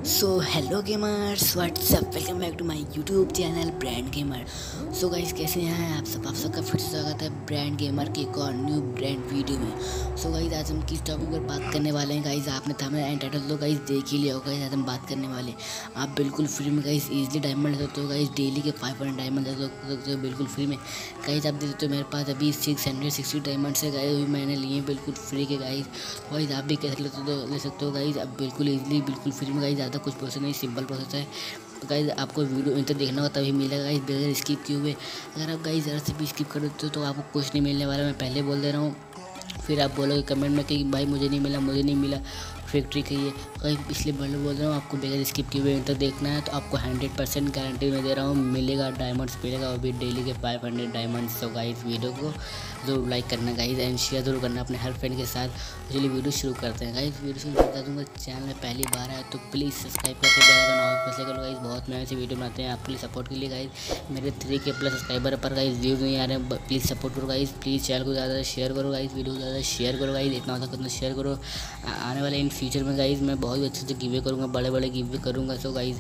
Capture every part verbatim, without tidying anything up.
So hello gamers, what's up, welcome back to my YouTube channel brand gamer. So guys, कैसे हैं आप सब? आप सबका फिर से स्वागत है ब्रांड गेमर के एक और न्यू ब्रांड वीडियो में। सो गाइस, आज हम किस टॉपिक पर बात करने वाले हैं गाइस? आपने थंबनेल एंड टाइटल तो गाइस देख ही लिया होगा। गाइस आज हम बात करने वाले, आप बिल्कुल फ्री में गाइस इजीली डायमंड ले सकते हो गाइस। डेली के फाइव हंड्रेड डायमंड ले सकते हो बिल्कुल फ्री में गाइस। आप देख सकते हो मेरे पास अभी सिक्स हंड्रेड सिक्सटी डायमंड से गाइस अभी मैंने लिए बिल्कुल फ्री के गाइस। गाइस आप भी कैसे ले सकते हो गाइस? अब बिल्कुल ईजिली बिल्कुल फ्री में गाइस। ज़्यादा कुछ प्रोसेस नहीं, सिंपल प्रोसेस है। तो गाइस आपको वीडियो इंटर देखना होगा तभी मिलेगा गाइस, बगैर स्किप किए हुए। अगर आप गाइस ज़रा से भी स्किप कर देते हो तो आपको कुछ नहीं मिलने वाला, मैं पहले बोल दे रहा हूँ। फिर आप बोलोगे कमेंट में कि भाई मुझे नहीं मिला मुझे नहीं मिला फेक ट्रिक है ये गाइस, इसलिए पहले बोल रहा हूँ आपको बगैर स्किप किए हुए इंटर देखना है। तो आपको हंड्रेड परसेंट गारंटी में दे रहा हूँ मिलेगा, डायमंड्स मिलेगा, और भी डेली के फाइव हंड्रेड डायमंड्स। तो गाइस वीडियो को जरूर लाइक करना गाइस एंड शेयर जरूर करना अपने हर फ्रेंड के साथ। चलिए वीडियो शुरू करते हैं गाइस। वीडियो शुरू बता दूँगा, चैनल में पहली बार आए तो प्लीज़ सब्सक्राइब करके बेल आइकन ऑल प्रेस करो गाइस। बहुत मेहनत से वीडियो बनाते हैं आपके लिए सपोर्ट के लिए गाइस। मेरे थ्री के प्लस सब्सक्राइबर पर गाइस व्यूज़ नहीं आ रहे हैं, प्लीज़ सपोर्ट करो गाइस। प्लीज़ चैनल को ज़्यादा शेयर करो गाइस, वीडियो को ज़्यादा शेयर करो गाइस, इतना होता उतना शेयर करो। आने वाले इन फ्यूचर में गाइस मैं बहुत अच्छे से गिवे करूँगा, बड़े बड़े गिवे करूँगा। So guys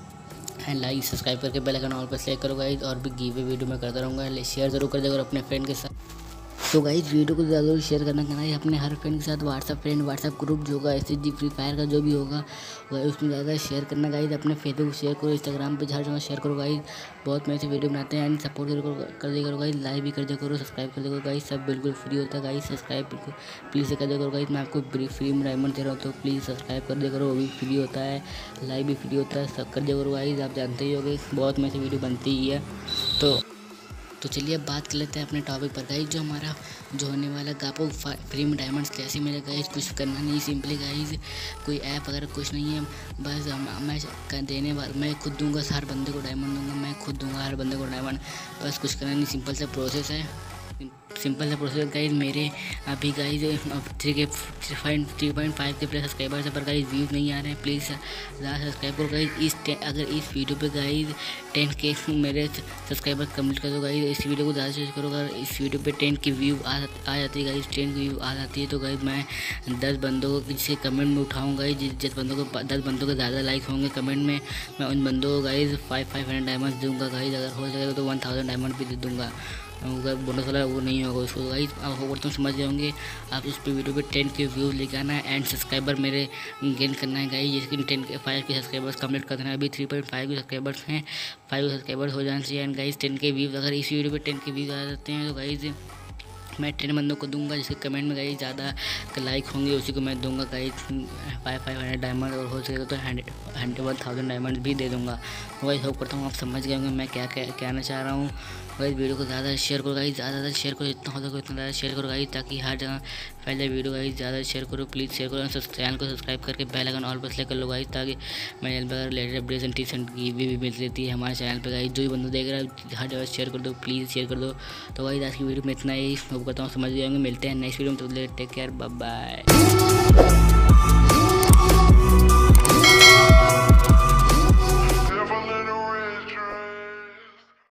and like subscribe करके बेल आइकन ऑल पर सेलेक्ट करो गाइस, और भी गिवे वीडियो में करता रहूँगा। शेयर जरूर कर देगा अपने फ्रेंड के साथ। तो गाइस वीडियो को ज़रूर शेयर करना करना है अपने हर फ्रेंड के साथ। व्हाट्सअप फ्रेंड व्हाट्सअप ग्रुप जो होगा एस जी फ्री फायर का जो भी होगा उसमें ज़्यादा शेयर करना गाइस। अपने फेसबुक शेयर करो, इंस्टाग्राम पे हर जगह शेयर करो गाइस। बहुत मेरे से वीडियो बनाते हैं एंड सपोर्ट कर दिया करो गाइस, लाइक भी कर दिया करो, सब्सक्राइब कर दिया करो गाइस। सब बिल्कुल फ्री होता है गाइस, सब्सक्राइब बिल्कुल प्लीज़ कर दिया करो गाइस। मैं आपको फ्री में डायमंड दे रहा हूँ तो प्लीज़ सब्सक्राइब कर दिया करो, वो भी फ्री होता है, लाइक भी फ्री होता है, सब कर दिया करो गाइस। आप जानते ही होगे बहुत मेरे से वीडियो बनती ही है। तो तो चलिए अब बात कर लेते हैं अपने टॉपिक पर गाइस। जो हमारा जो होने वाला आपको फ्री में डायमंड्स कैसे मिलेगा गाइस? कुछ करना नहीं, सिंपली गाइस कोई ऐप वगैरह कुछ नहीं है, बस हम मैं देने वाला मैं खुद दूंगा, हर बंदे को डायमंड दूंगा, मैं खुद दूंगा हर बंदे को डायमंड। बस कुछ करना नहीं, सिंपल सा प्रोसेस है, सिंपल सा प्रोसेस गाइस। मेरे अभी guys three k three point five k plus subscriber से पर गाइस व्यूज़ नहीं आ रहे हैं, प्लीज़ ज़्यादा सब्सक्राइब करो गाइस। इस अगर इस वीडियो पे गाइस टेन के मेरे सब्सक्राइबर कंप्लीट कर दो गाइस, इस वीडियो को ज़्यादा शेयर करो। अगर इस वीडियो पे टेन की व्यू आ आ जाती है गाइस, टेन की व्यू आ जाती है तो गाइस मैं दस बंदों को जिसके कमेंट में उठाऊँगा गाइस, जिस जिस बंदों को दस बंदों के ज़्यादा लाइक होंगे कमेंट में, मैं उन बंदों को guys five five hundred diamond दूँगा गाइस। अगर हो सकेगा तो वन थाउजेंड डायमंड भी दे दूँगा। अगर बोनस वाला वो नहीं होगा उसको गाइस, आप होगा तो समझ जाओगे। आप इस पे वीडियो पे टेन के व्यूज़ लेके आना है एंड सब्सक्राइबर मेरे गेन करना है गाइस, जिसके टेन के फाइव के सब्सक्राइबर्स कंप्लीट कर देना है। अभी three point five k subscribers हैं, फाइव सब्सक्राइबर्स हो जाना चाहिए and guys ten k views. अगर इस वीडियो पे टेन के व्यूज़ आ जाते हैं तो गाइस मैं टेन बंदों को दूंगा, जिसके कमेंट में गाइस ज़्यादा लाइक होंगे उसी को मैं दूंगा guys five five hundred diamond, और हो सकेगा तो hundred hundred one thousand diamond भी दे दूंगा। गाइस होप करता हूँ आप समझ गए होंगे मैं क्या कहना चाह रहा हूँ। गाइस वीडियो को ज़्यादा शेयर करो गाइस, ज़्यादा ज़्यादा शेयर करो, जितना हो सके उतना ज़्यादा शेयर करो गाइस, ताकि हर जगह पहले वीडियो गाइस ज़्यादा शेयर करो, प्लीज़ शेयर करो। चैनल को सब्सक्राइब करके बेल आइकन ऑल पर सेलेक्ट कर लो गाइस, ताकि मेरे चैनल पर latest updates and tips and की भी मिल रहती है हमारे चैनल पर गाइस। जो भी बंदा देख रहा है हर जगह शेयर कर दो, प्लीज़ शेयर कर दो। तो गाइस आज की वीडियो में इतना ही, होप करता हूँ समझ जाएंगे। मिलते हैं नेक्स्ट वीडियो में, तो टेक केयर, बाय बाय।